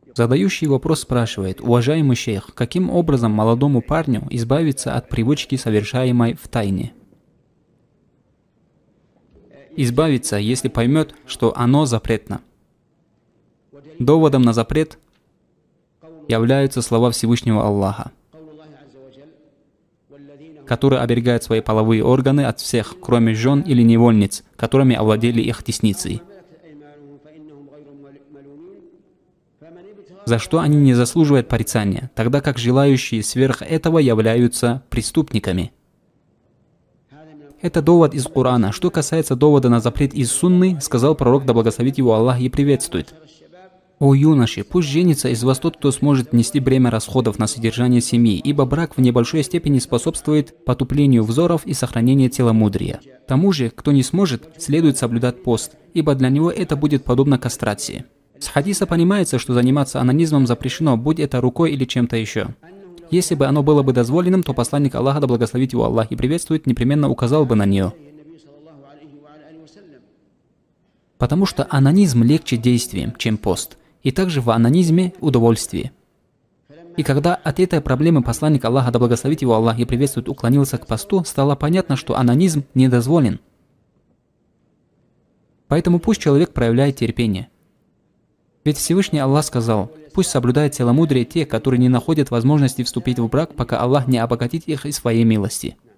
Задающий вопрос спрашивает: уважаемый шейх, каким образом молодому парню избавиться от привычки, совершаемой в тайне? Избавиться, если поймет, что оно запретно. Доводом на запрет являются слова Всевышнего Аллаха, который оберегает свои половые органы от всех, кроме жен или невольниц, которыми овладели их десницей, за что они не заслуживают порицания, тогда как желающие сверх этого являются преступниками. Это довод из Корана. Что касается довода на запрет из Сунны, сказал пророк, да благословит его Аллах и приветствует: «О юноши, пусть женится из вас тот, кто сможет нести бремя расходов на содержание семьи, ибо брак в небольшой степени способствует потуплению взоров и сохранению целомудрия. Тому же, кто не сможет, следует соблюдать пост, ибо для него это будет подобно кастрации». С хадиса понимается, что заниматься анонизмом запрещено, будь это рукой или чем-то еще. Если бы оно было бы дозволенным, то посланник Аллаха, да благословит его Аллах и приветствует, непременно указал бы на нее. Потому что анонизм легче действием, чем пост. И также в анонизме удовольствие. И когда от этой проблемы посланник Аллаха, да благословит его Аллах и приветствует, уклонился к посту, стало понятно, что анонизм не дозволен. Поэтому пусть человек проявляет терпение. Ведь Всевышний Аллах сказал: «Пусть соблюдают целомудрие те, которые не находят возможности вступить в брак, пока Аллах не обогатит их из своей милости».